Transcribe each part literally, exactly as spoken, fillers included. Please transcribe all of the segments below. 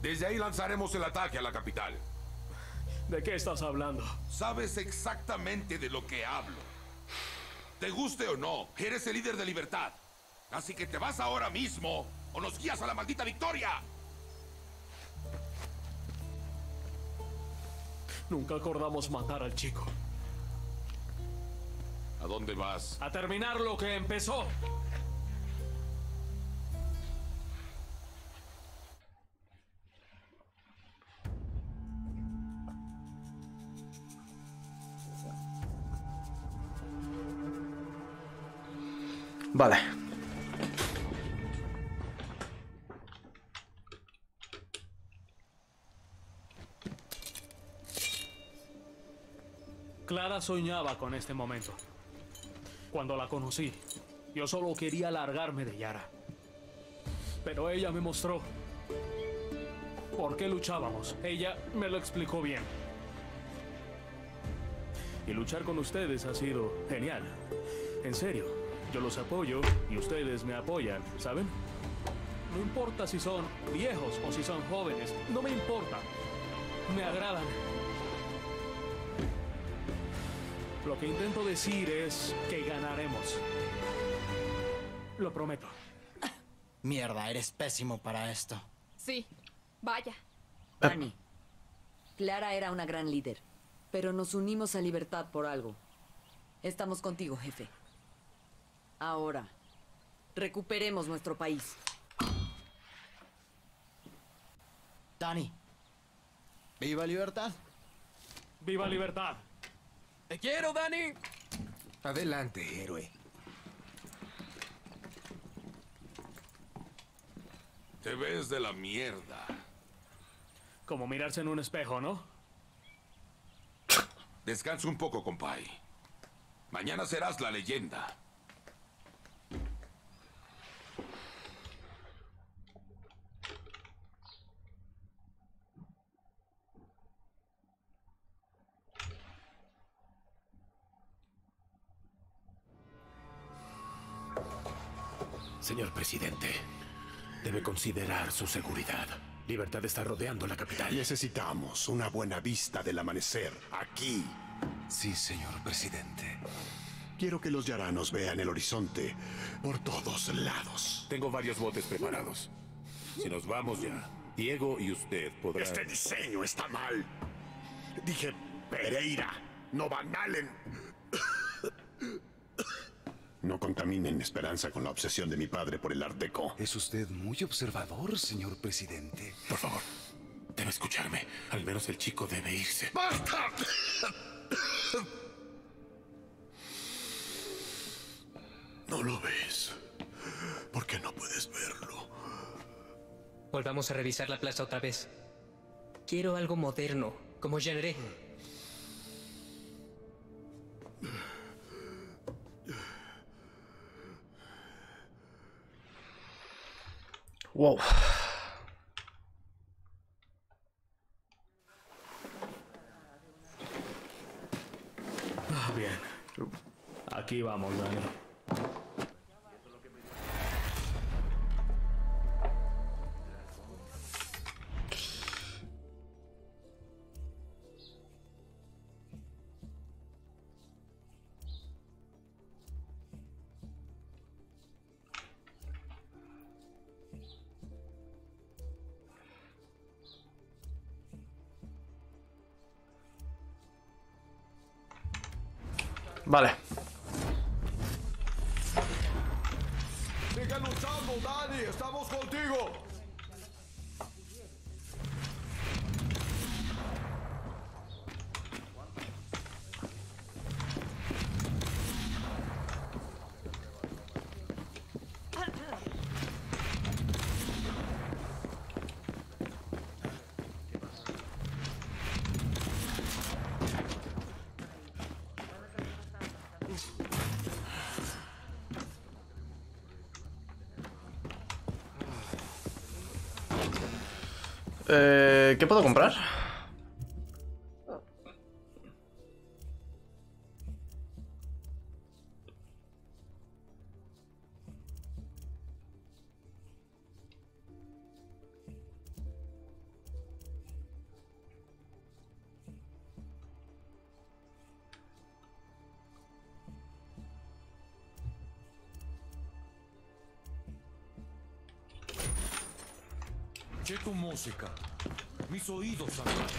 Desde ahí lanzaremos el ataque a la capital. ¿De qué estás hablando? Sabes exactamente de lo que hablo. Te guste o no, eres el líder de Libertad. Así que te vas ahora mismo o nos guías a la maldita victoria. Nunca acordamos matar al chico. ¿A dónde vas? A terminar lo que empezó. Vale. Clara soñaba con este momento. Cuando la conocí, yo solo quería largarme de Yara. Pero ella me mostró por qué luchábamos. Ella me lo explicó bien. Y luchar con ustedes ha sido genial. En serio, yo los apoyo y ustedes me apoyan, ¿saben? No importa si son viejos o si son jóvenes, no me importa. Me agradan. Lo que intento decir es que ganaremos. Lo prometo. Mierda, eres pésimo para esto. Sí, vaya. Dani, Clara era una gran líder, pero nos unimos a Libertad por algo. Estamos contigo, jefe. Ahora, recuperemos nuestro país. Dani. ¡Viva Libertad! ¡Viva Libertad! ¡Te quiero, Dani! Adelante, héroe. Te ves de la mierda. Como mirarse en un espejo, ¿no? Descansa un poco, compay. Mañana serás la leyenda. Señor presidente, debe considerar su seguridad. Libertad está rodeando la capital. Necesitamos una buena vista del amanecer, aquí. Sí, señor presidente. Quiero que los yaranos vean el horizonte por todos lados. Tengo varios botes preparados. Si nos vamos ya, Diego y usted podrán... Este diseño está mal. Dije Pereira, no Van Allen. No contaminen Esperanza con la obsesión de mi padre por el Art Deco. Es usted muy observador, señor presidente. Por favor, debe escucharme. Al menos el chico debe irse. ¡Basta! No lo ves. ¿Por qué no puedes verlo? Volvamos a revisar la plaza otra vez. Quiero algo moderno, como Jeanne. Wow. Ah, bien. Aquí vamos, Dani. Vale. Sigue luchando, Dani. Estamos contigo. Eh, ¿Qué puedo comprar? Escuché tu música. Mis oídos sangraron.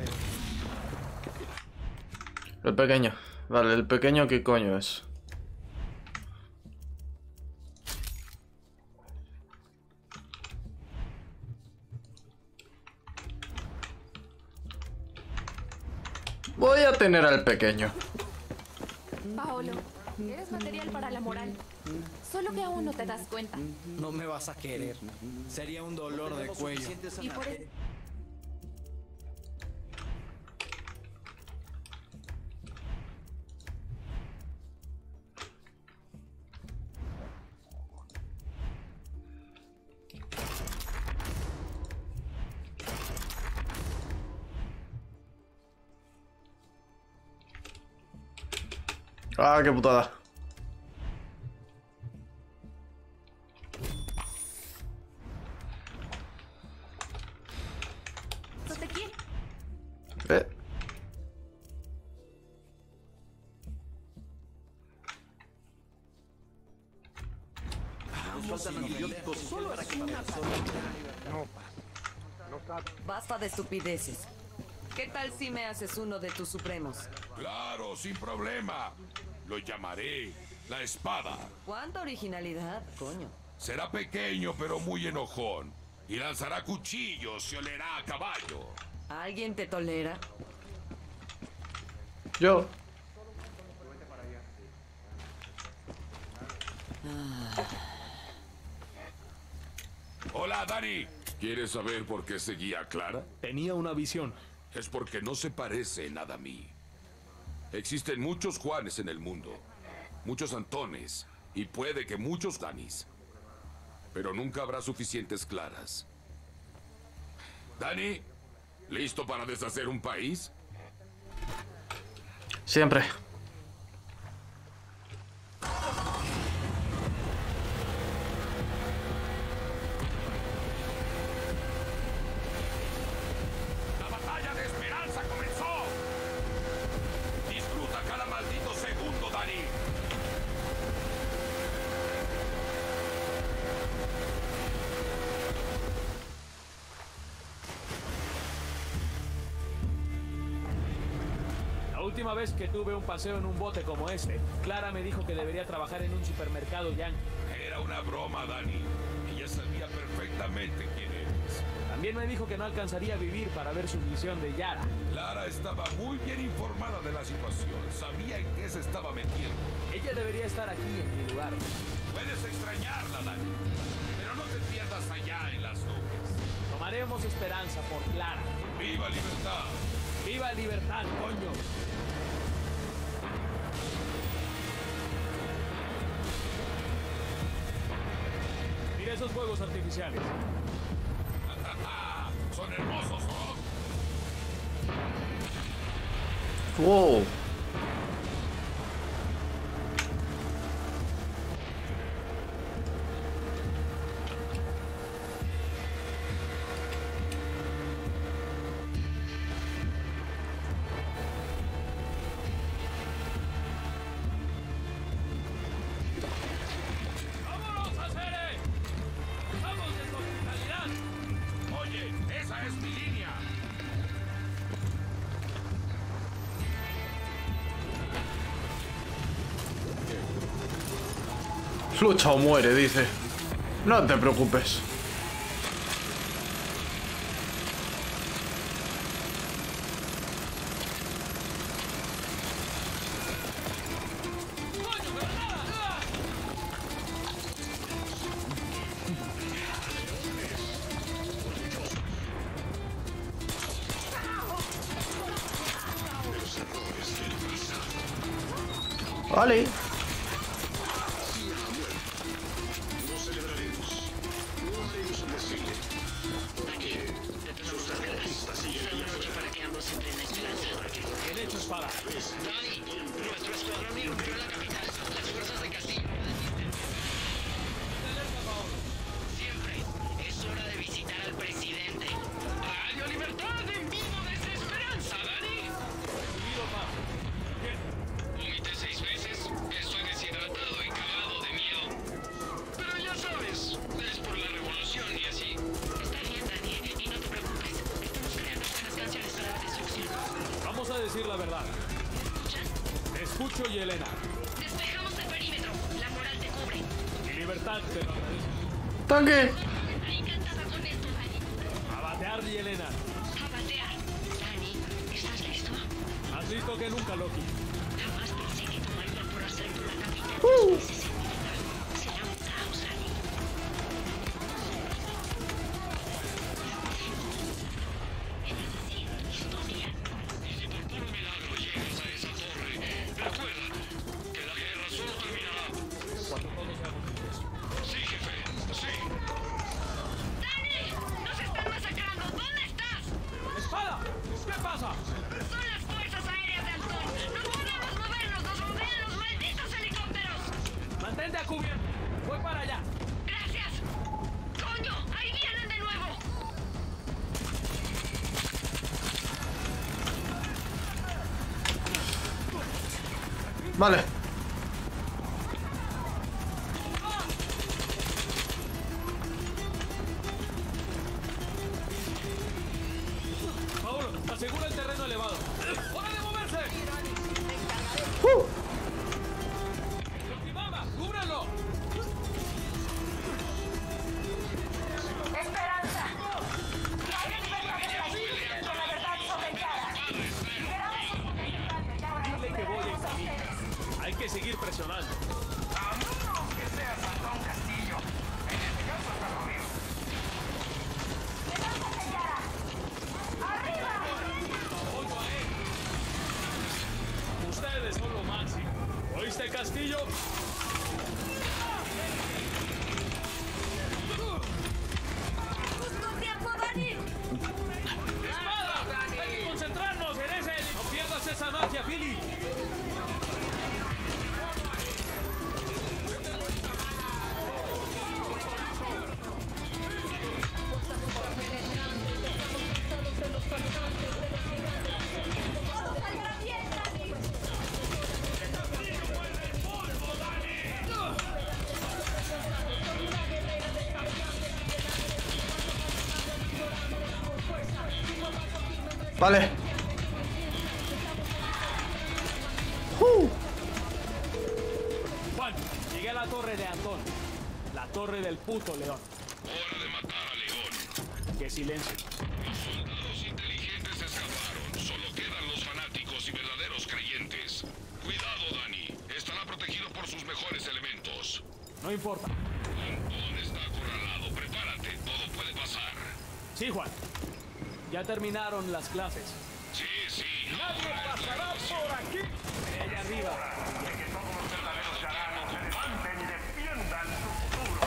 El pequeño. Vale, el pequeño, ¿qué coño es? Voy a tener al pequeño. Paolo, eres material para la moral. Solo que aún no te das cuenta. No me vas a querer. Sería un dolor de cuello. Y por eso... Ah, qué putada. ¿Te quiere? Eh. Basta de estupideces. ¿Qué tal si me haces uno de tus supremos? Claro, sin problema. Lo llamaré la espada. ¿Cuánta originalidad, coño? Será pequeño pero muy enojón. Y lanzará cuchillos y olerá a caballo. ¿Alguien te tolera? Yo. Hola, Dani. ¿Quieres saber por qué seguía a Clara? Tenía una visión. Es porque no se parece nada a mí. Existen muchos Juanes en el mundo. Muchos Antones. Y puede que muchos Danis. Pero nunca habrá suficientes Claras. Dani, ¿listo para deshacer un país? Siempre. ¡La batalla de Esperanza comenzó! Disfruta cada maldito segundo, Dani. La última vez que tuve un paseo en un bote como este, Clara me dijo que debería trabajar en un supermercado yankee. Era una broma, Dani. Ella sabía perfectamente quién eres. También me dijo que no alcanzaría a vivir para ver su misión de Yara. Clara estaba muy bien informada de la situación. Sabía en qué se estaba metiendo. Ella debería estar aquí en mi lugar. Puedes extrañarla, Dani. Pero no te pierdas allá en las nubes. Tomaremos esperanza por Clara. ¡Viva libertad! ¡Viva libertad, coño! Mira esos fuegos artificiales. Son hermosos, ¿no? Wow. ¡Vámonos a Cere! ¡Vamos de su hospitalidad! Oye, esa es mi línea. Lucha o muere, dice. No te preocupes. Vale. Bien hecho, espada. Dani, nuestro escuadrón irrumpió en la capital. Las fuerzas de Castillo. Siempre es hora de visitar al presidente. Radio Libertad en vivo desde Esperanza, Dani. Vomité seis veces, estoy deshidratado y cagado de miedo. Pero ya sabes, es por la revolución y así. Está bien, Dani. decir la verdad. Te escucho, Yelena. Despejamos el perímetro. La moral te cubre. Mi libertad te lo agradezco. ¡Tanque! Encantada con esto, Dani. A batear, Yelena. A batear. Dani, ¿estás listo? Más listo que nunca, Loki. Jamás pensé que tomaría por asalto la capital Uh. dos veces en mi vida. Será un caos, Dani. Historia. Y si por puro milagro llegas a esa torre, recuerda que la guerra solo terminará Cuando todos seamos libres. Sí, jefe, sí. ¡Dani! ¡Nos están masacrando! ¿Dónde estás? ¡Espada! ¿Qué pasa? Son las fuerzas aéreas de Antón. ¡No podemos movernos! ¡Nos rodean los malditos helicópteros! Mantente a cubierto. Voy para allá. ¡Gracias! ¡Coño! ¡Ahí vienen de nuevo! Vale. Paolo, asegura el terreno elevado. ¡Hora de moverse! Uh. ¡Yokimama! ¡Cúbrelo! ¡Esperanza! ¡La libertad de la con la verdad sobre cara! ¡Liberamos Dile que voy en camino. Hay que seguir presionando. A menos que seas Antón Castillo. En este caso está jodido. ¡Levántate, Yara! ¡Arriba! Apoyo a él. Ustedes son lo máximo. ¿Oíste, Castillo? ¡Justo tiempo, Dani! ¡Espada! ¡Hay que concentrarnos en ese! ¡No pierdas esa magia, Billy! Vale. Uh. Juan, llegué a la torre de Antón. La torre del puto león. Hora de matar a León. ¡Qué silencio! Los soldados inteligentes escaparon. Solo quedan los fanáticos y verdaderos creyentes. Cuidado, Dani. Estará protegido por sus mejores elementos. No importa. Antón está acorralado. Prepárate. Todo puede pasar. Sí, Juan. Ya terminaron las clases. Sí, sí. Nadie pasará por aquí. Ella arriba. De que todos los verdaderos yaranos se levanten y defiendan su futuro.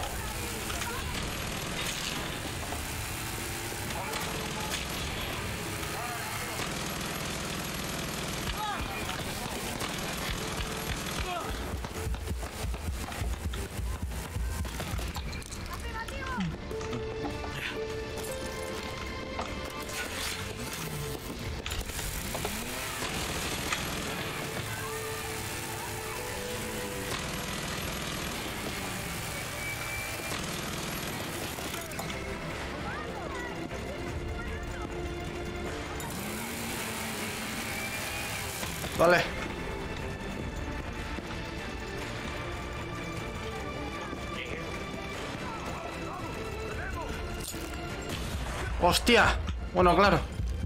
Vale. Hostia. Bueno, claro.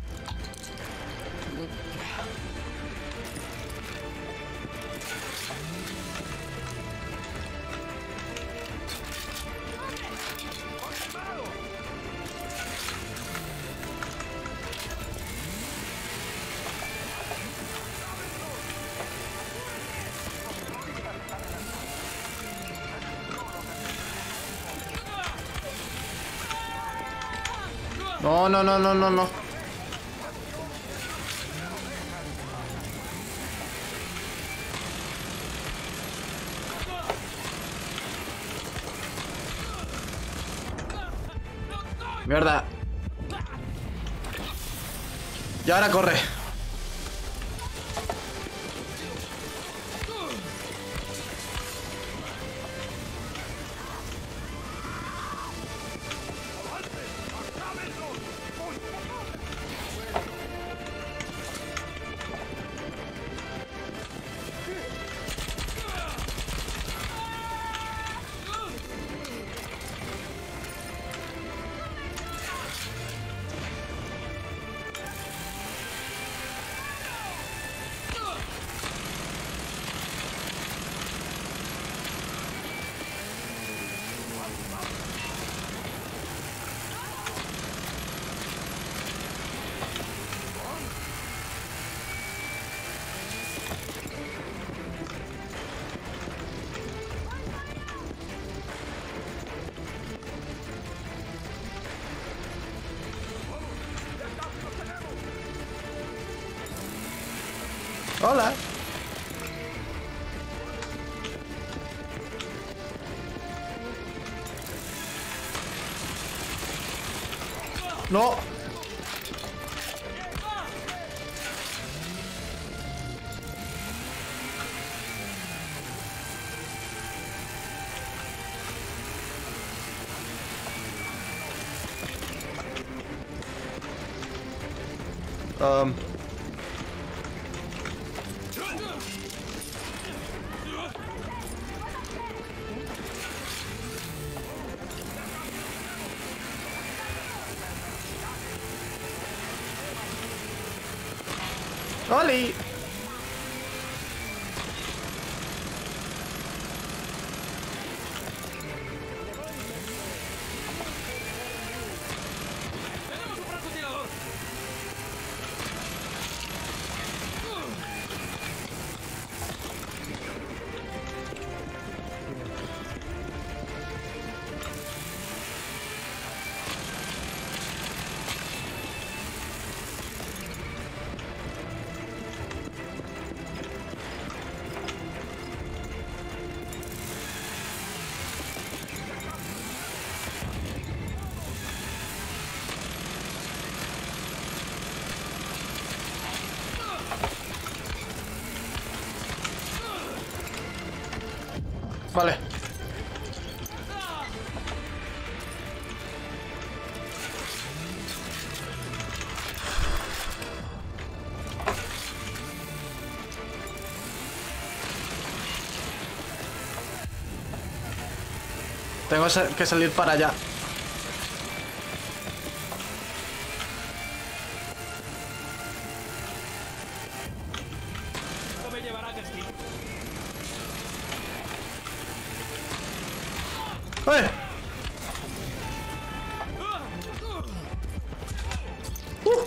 No, no, no, no, no, no. Mierda. Y ahora corre. Hola. No. Um. ¡Oli! Vale. Tengo que salir para allá. ¡Eh! ¡Uh!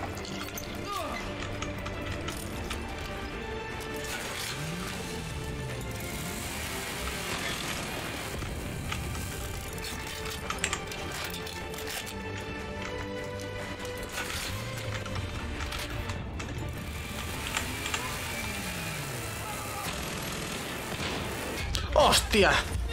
¡Hostia!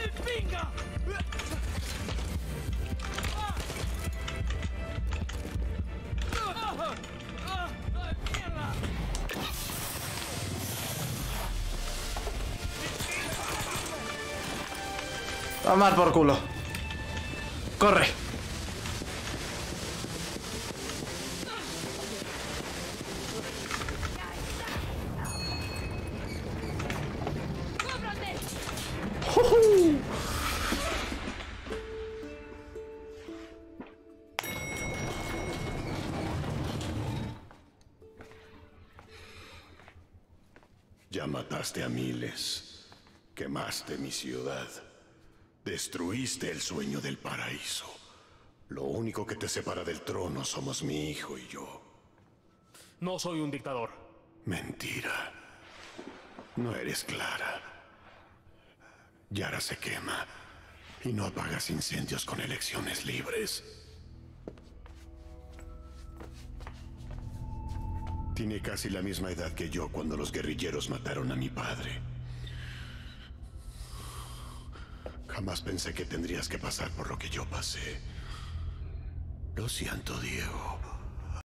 A tomar por culo. Corre. ¡Jujú! Ya mataste a miles. Quemaste mi ciudad. Destruiste el sueño del paraíso. Lo único que te separa del trono somos mi hijo y yo. No soy un dictador. Mentira. No eres Clara. Yara se quema y no apagas incendios con elecciones libres. Tiene casi la misma edad que yo cuando los guerrilleros mataron a mi padre. Jamás pensé que tendrías que pasar por lo que yo pasé. Lo siento, Diego.